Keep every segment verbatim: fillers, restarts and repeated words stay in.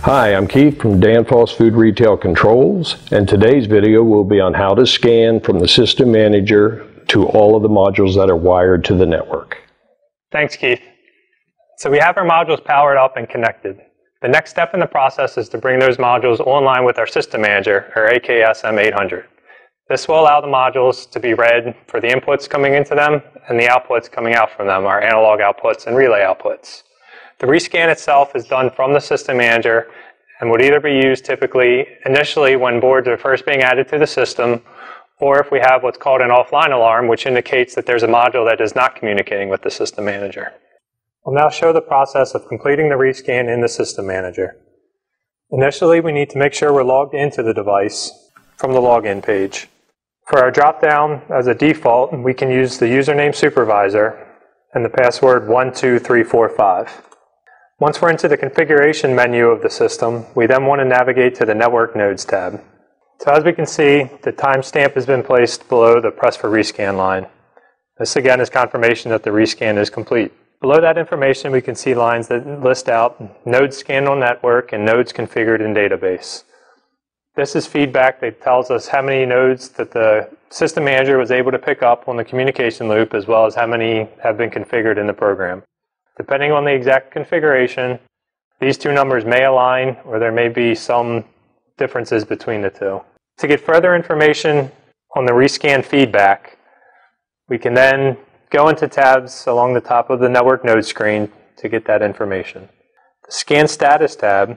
Hi, I'm Keith from Danfoss Food Retail Controls, and today's video will be on how to scan from the System Manager to all of the modules that are wired to the network. Thanks, Keith. So we have our modules powered up and connected. The next step in the process is to bring those modules online with our System Manager, or A K S M eight hundred. This will allow the modules to be read for the inputs coming into them and the outputs coming out from them, our analog outputs and relay outputs. The rescan itself is done from the System Manager and would either be used typically initially when boards are first being added to the system, or if we have what's called an offline alarm, which indicates that there's a module that is not communicating with the System Manager. I'll now show the process of completing the rescan in the System Manager. Initially, we need to make sure we're logged into the device from the login page. For our drop-down, as a default, we can use the username supervisor and the password one two three four five. Once we're into the configuration menu of the system, we then want to navigate to the Network Nodes tab. So as we can see, the timestamp has been placed below the Press for Rescan line. This again is confirmation that the rescan is complete. Below that information, we can see lines that list out nodes scanned on network and nodes configured in database. This is feedback that tells us how many nodes that the System Manager was able to pick up on the communication loop, as well as how many have been configured in the program. Depending on the exact configuration, these two numbers may align, or there may be some differences between the two. To get further information on the rescan feedback, we can then go into tabs along the top of the network node screen to get that information. The Scan Status tab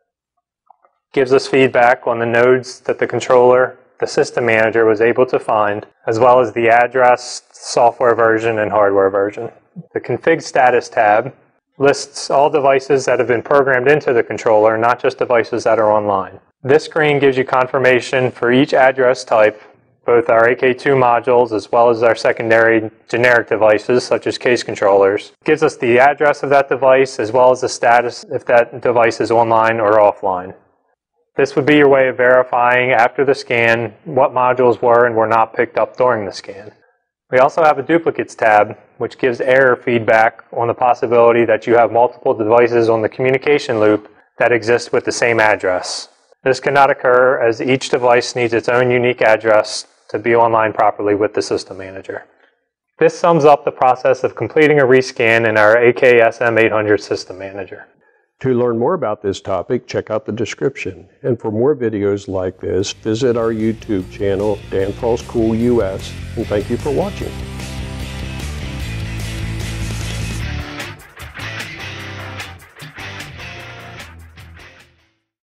gives us feedback on the nodes that the controller, the System Manager, was able to find, as well as the address, software version, and hardware version. The Config Status tab lists all devices that have been programmed into the controller, not just devices that are online. This screen gives you confirmation for each address type, both our A K two modules as well as our secondary generic devices such as case controllers. It gives us the address of that device as well as the status if that device is online or offline. This would be your way of verifying after the scan what modules were and were not picked up during the scan. We also have a Duplicates tab, which gives error feedback on the possibility that you have multiple devices on the communication loop that exist with the same address. This cannot occur as each device needs its own unique address to be online properly with the System Manager. This sums up the process of completing a rescan in our A K S M eight hundred System Manager. To learn more about this topic, check out the description. And for more videos like this, visit our YouTube channel, Danfoss Cool U S, and thank you for watching.